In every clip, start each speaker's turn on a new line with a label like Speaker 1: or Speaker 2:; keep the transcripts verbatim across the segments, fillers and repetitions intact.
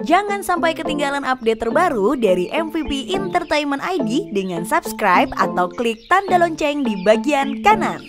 Speaker 1: Jangan sampai ketinggalan update terbaru dari M V P Entertainment I D dengan subscribe atau klik tanda lonceng di bagian kanan.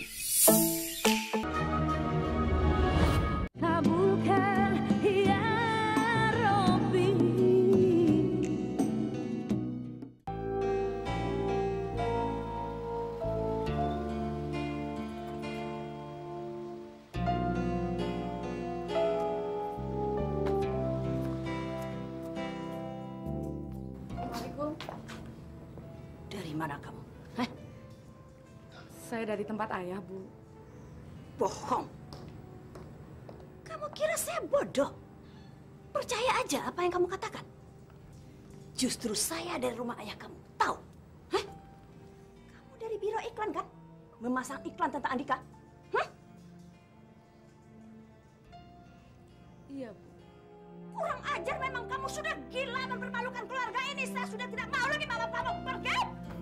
Speaker 2: Dari mana kamu? Hah?
Speaker 3: Saya dari tempat ayah, Bu.
Speaker 2: Bohong. Kamu kira saya bodoh? Percaya aja apa yang kamu katakan. Justru saya dari rumah ayah kamu. Tahu? Hah? Kamu dari biro iklan kan? Memasang iklan tentang Andika? Hah?
Speaker 3: Iya, Bu.
Speaker 2: Kurang ajar memang, kamu sudah gila mempermalukan keluarga ini. Saya sudah tidak mau lagi bawa kamu pergi.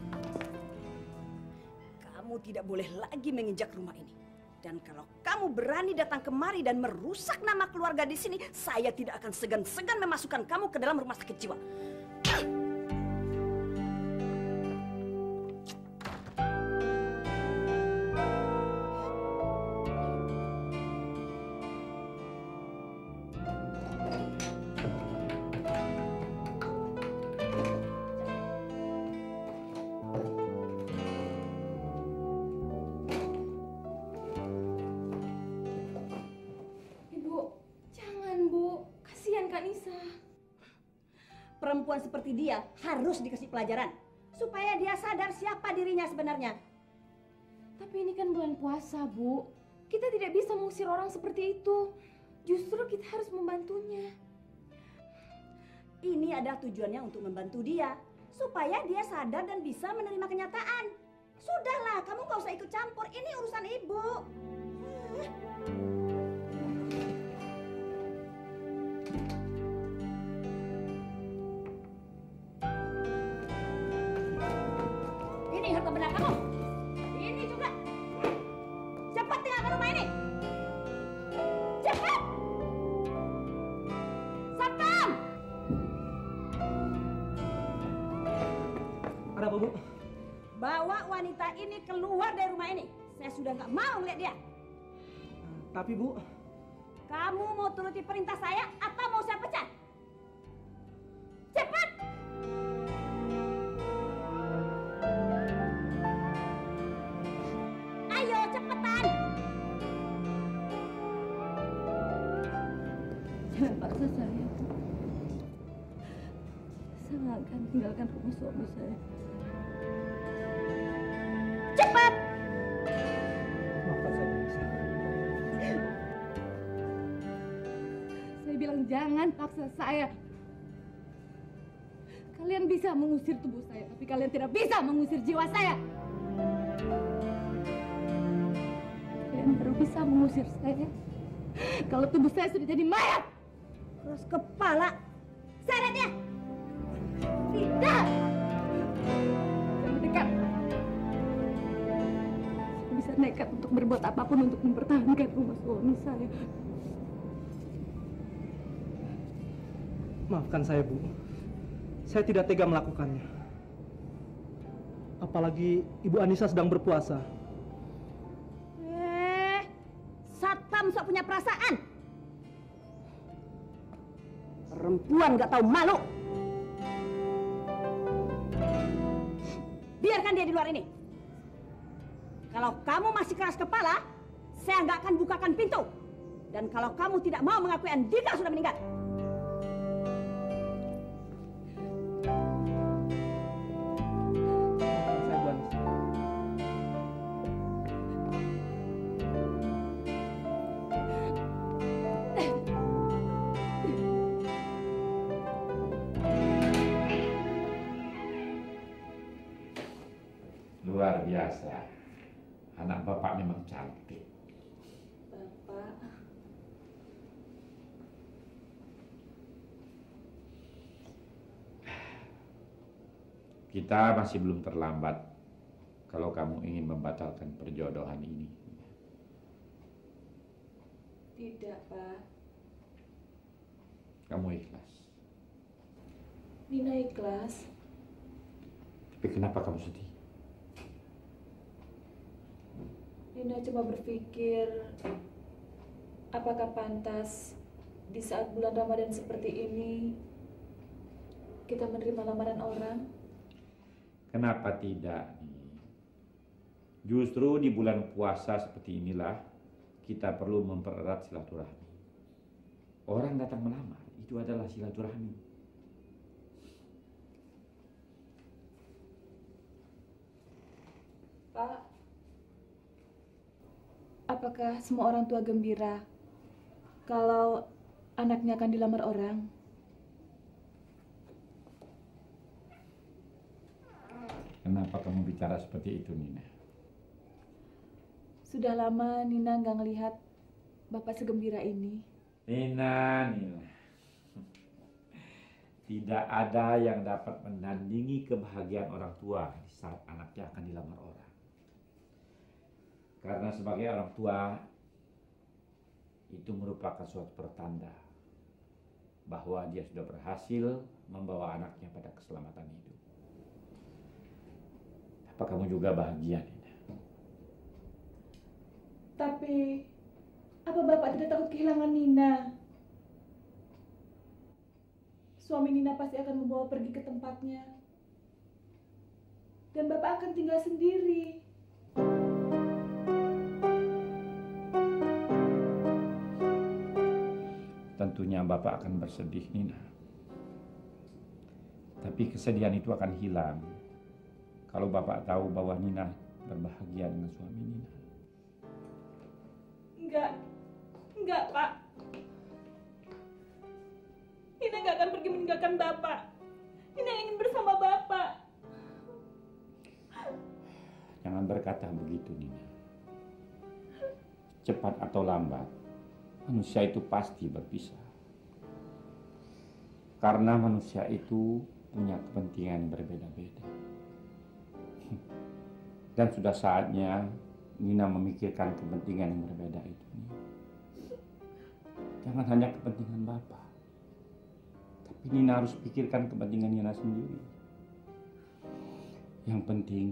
Speaker 2: Kamu tidak boleh lagi menginjak rumah ini. Dan kalau kamu berani datang kemari dan merusak nama keluarga di sini, saya tidak akan segan-segan memasukkan kamu ke dalam rumah sakit jiwa. Perempuan seperti dia harus dikasih pelajaran supaya dia sadar siapa dirinya sebenarnya.
Speaker 3: Tapi ini kan bulan puasa, Bu. Kita tidak bisa mengusir orang seperti itu. Justru kita harus membantunya.
Speaker 2: Ini adalah tujuannya untuk membantu dia supaya dia sadar dan bisa menerima kenyataan. Sudahlah, kamu gak usah ikut campur. Ini urusan ibu. Ini harta benda kamu. Ini juga. Cepat tinggalkan rumah ini. Cepat. Satpam.
Speaker 4: Ada apa, Bu?
Speaker 2: Bawa wanita ini keluar dari rumah ini. Saya sudah nggak mau melihat dia.
Speaker 4: Tapi, Bu,
Speaker 2: Kamu mau turuti perintah saya atau mau saya pecat? Cepat. Ayo cepetan.
Speaker 3: Jangan paksa saya, Bu. Saya nggak akan tinggalkan rumah suami saya.
Speaker 2: Cepat.
Speaker 4: maafkan saya, Bu.
Speaker 3: Saya bilang jangan paksa saya. Kalian bisa mengusir tubuh saya, tapi kalian tidak bisa mengusir jiwa saya. Kalian baru bisa mengusir saya kalau tubuh saya sudah jadi mayat.
Speaker 2: Terus kepala. Seret dia.
Speaker 3: Tidak. Saya mendekat. Saya bisa nekat untuk berbuat apapun untuk mempertahankan rumah suami saya.
Speaker 4: Maafkan saya, Bu. Saya tidak tega melakukannya. Apalagi Ibu Anissa sedang berpuasa.
Speaker 2: Eh, satpam sok punya perasaan. Perempuan nggak tahu malu. Biarkan dia di luar ini. Kalau kamu masih keras kepala, saya nggak akan bukakan pintu. Dan kalau kamu tidak mau mengakui Andika sudah meninggal.
Speaker 4: Saya, Bu Anissa.
Speaker 5: Luar biasa. Anak bapak memang cantik.
Speaker 3: Bapak,
Speaker 5: Kita masih belum terlambat kalau kamu ingin membatalkan perjodohan ini.
Speaker 3: tidak, Pak.
Speaker 5: Kamu ikhlas.
Speaker 3: Nina ikhlas.
Speaker 5: Tapi kenapa kamu sedih?
Speaker 3: Nina coba berpikir, apakah pantas di saat bulan Ramadan seperti ini kita menerima lamaran orang?
Speaker 5: Kenapa tidak? Justru di bulan puasa seperti inilah kita perlu mempererat silaturahmi. Orang datang melamar, itu adalah silaturahmi.
Speaker 3: Pak, apakah semua orang tua gembira kalau anaknya akan dilamar orang?
Speaker 5: Kenapa kamu bicara seperti itu, Nina?
Speaker 3: Sudah lama Nina nggak ngelihat Bapak segembira ini.
Speaker 5: Nina, Nina. Tidak ada yang dapat menandingi kebahagiaan orang tua di saat anaknya akan dilamar orang. Karena sebagai orang tua, itu merupakan suatu pertanda bahwa dia sudah berhasil membawa anaknya pada keselamatan hidup. Apa kamu juga bahagia, Nina?
Speaker 3: Tapi, apa Bapak tidak takut kehilangan Nina? Suami Nina pasti akan membawa pergi ke tempatnya. Dan Bapak akan tinggal sendiri.
Speaker 5: Tentunya Bapak akan bersedih, Nina. Tapi kesedihan itu akan hilang kalau Bapak tahu bahwa Nina berbahagia dengan suami Nina.
Speaker 3: Enggak, enggak Pak. Nina enggak akan pergi meninggalkan Bapak. Nina ingin bersama Bapak.
Speaker 5: Jangan berkata begitu, Nina. Cepat atau lambat, manusia itu pasti berpisah. Karena manusia itu punya kepentingan yang berbeda-beda. Dan sudah saatnya Nina memikirkan kepentingan yang berbeda itu. Jangan hanya kepentingan Bapak. Tapi Nina harus pikirkan kepentingan Nina sendiri. Yang penting,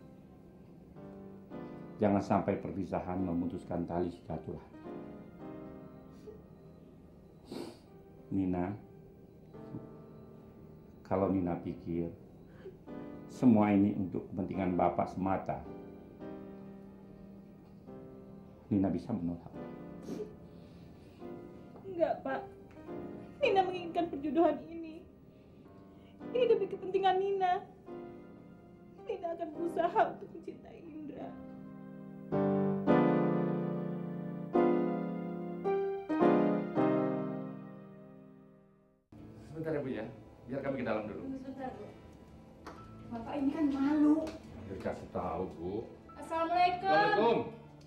Speaker 5: jangan sampai perpisahan memutuskan tali silaturahmi. Nina, kalau Nina pikir semua ini untuk kepentingan Bapak semata, Nina bisa menolak.
Speaker 3: Enggak, Pak. Nina menginginkan perjodohan ini. Ini demi kepentingan Nina. Nina akan berusaha untuk mencintai Indra.
Speaker 5: Sebentar ya Bu ya, biar kami ke dalam dulu.
Speaker 3: Sebentar, Bu. Bapak ini kan malu.
Speaker 5: Dikasih tahu Bu.
Speaker 3: Assalamualaikum.
Speaker 5: Waalaikum.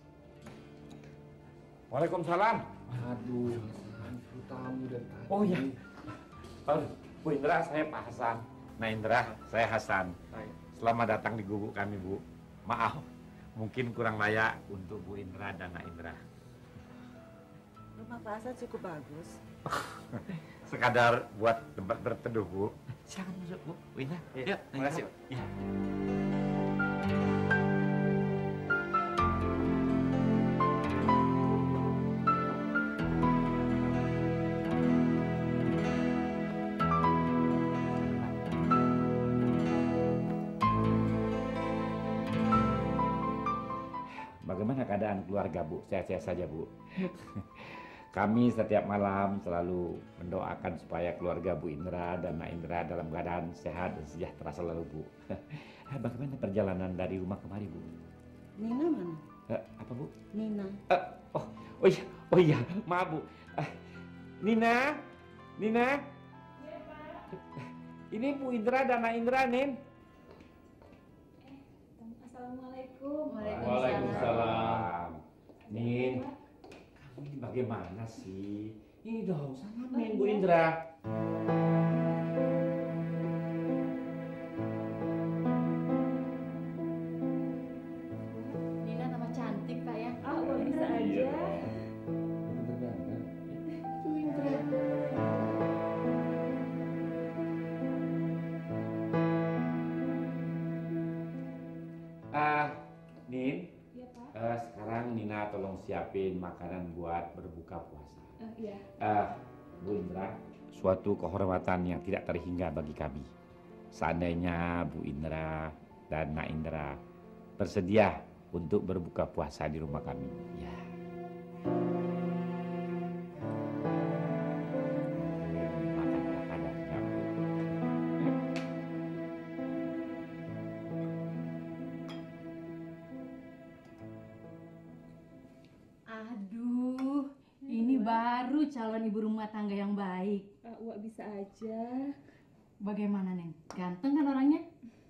Speaker 5: Waalaikumsalam. Aduh, tamu dan tadi. Oh ya. Oh, Bu Indra, saya Pak Hasan. Nah Indra, saya Hasan. Selamat datang di gubuk kami, Bu. Maaf, mungkin kurang layak untuk Bu Indra dan Nak Indra.
Speaker 2: Rumah Pak Hasan cukup bagus.
Speaker 5: Sekadar buat tempat berteduh, Bu. Silakan masuk, Bu. Bu Indra. Ya, yuk, terima kasih. Ya. Bagaimana keadaan keluarga, Bu? Sehat-sehat saja, Bu. Kami setiap malam selalu mendoakan supaya keluarga Bu Indra dan Nak Indra dalam keadaan sehat dan sejahtera selalu, Bu. Bagaimana perjalanan dari rumah kemari, Bu?
Speaker 2: Nina mana?
Speaker 5: Eh, apa, Bu?
Speaker 2: Nina.
Speaker 5: Eh, oh, oh iya, oh iya, maaf, Bu. Eh, Nina, Nina.
Speaker 3: Iya, Pak.
Speaker 5: Ini Bu Indra dan Nak Indra, Nin.
Speaker 3: Assalamualaikum.
Speaker 5: Waalaikumsalam. Nin, kamu ini bagaimana sih? Ini dong, salamin Bu Indra.
Speaker 3: Nina nama cantik, Pak ya. Ah, oh, bisa aja. Bu Indra.
Speaker 5: Indra tolong siapin makanan buat berbuka puasa.
Speaker 3: Uh, iya.
Speaker 5: Uh, Bu Indra, suatu kehormatan yang tidak terhingga bagi kami. Seandainya Bu Indra dan Nak Indra bersedia untuk berbuka puasa di rumah kami. Ya.
Speaker 6: Aduh, ini baru calon ibu rumah tangga yang baik.
Speaker 3: Uh, Wak bisa aja.
Speaker 6: Bagaimana, Neng? Ganteng kan orangnya?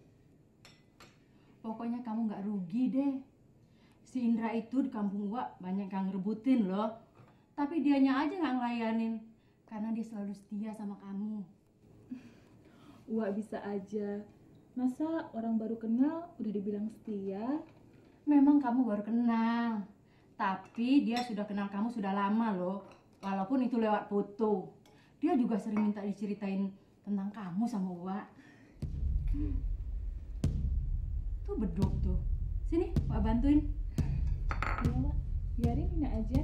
Speaker 6: Pokoknya kamu nggak rugi deh. Si Indra itu di kampung Wak banyak yang ngerebutin loh. Tapi dianya aja nggak ngelayanin. Karena dia selalu setia sama kamu.
Speaker 3: Wak bisa aja. Masa orang baru kenal udah dibilang setia?
Speaker 6: Memang kamu baru kenal. Tapi dia sudah kenal kamu sudah lama loh. Walaupun itu lewat foto. Dia juga sering minta diceritain tentang kamu sama Wak. Tuh beduk tuh. Sini, Wak bantuin.
Speaker 3: Iya, Wak. Biarin Nina aja.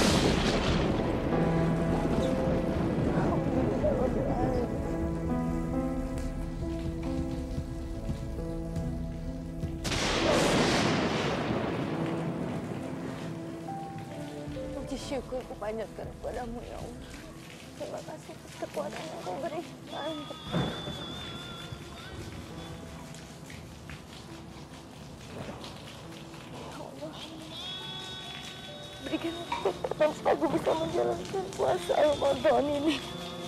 Speaker 7: Puji syukur kupanjatkan kepadamu ya Allah. Terima kasih atas kekuatan yang kau berikan. Ya Allah, berikan kekuatan supaya aku bisa menjalankan puasa Ramadan ini.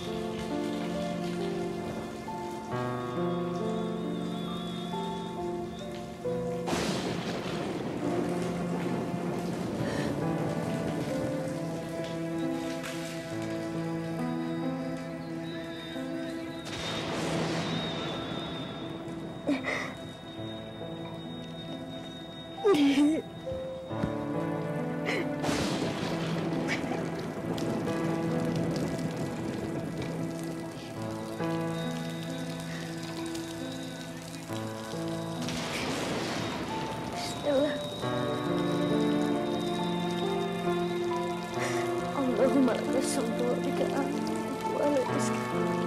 Speaker 7: Allahumma laka shamdu wa bika amin wa ala rizki.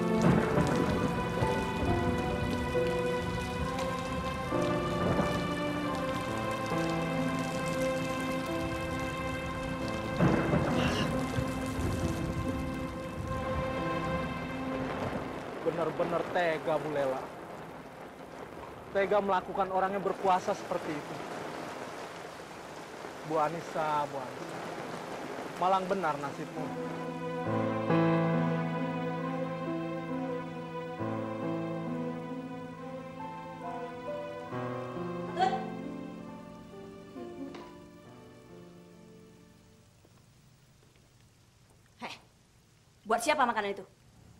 Speaker 4: Benar-benar tega Bu Lela. Tega melakukan orang yang berpuasa seperti itu. Bu Anissa, Bu Anissa. Malang benar nasibmu.
Speaker 2: Heh, buat siapa makanan itu?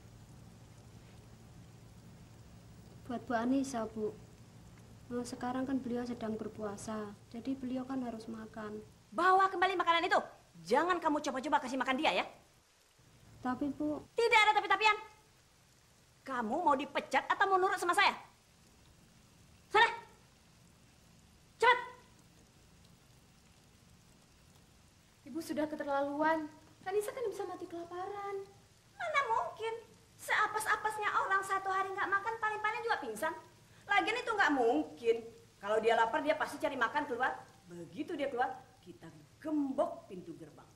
Speaker 7: Buat Bu Anissa, Bu. Nah, sekarang kan beliau sedang berpuasa, jadi beliau kan harus makan.
Speaker 2: Bawa kembali makanan itu. Jangan kamu coba-coba kasih makan dia ya.
Speaker 7: Tapi Bu...
Speaker 2: Tidak ada tapi-tapian. Kamu mau dipecat atau mau nurut sama saya? Sana. Cepat.
Speaker 8: Ibu sudah keterlaluan. Anissa kan bisa mati kelaparan.
Speaker 2: Mana mungkin. Seapas-apasnya orang satu hari nggak makan paling-paling juga pingsan. Lagian itu nggak mungkin. Kalau dia lapar dia pasti cari makan keluar. Begitu dia keluar, kita gembok pintu gerbang.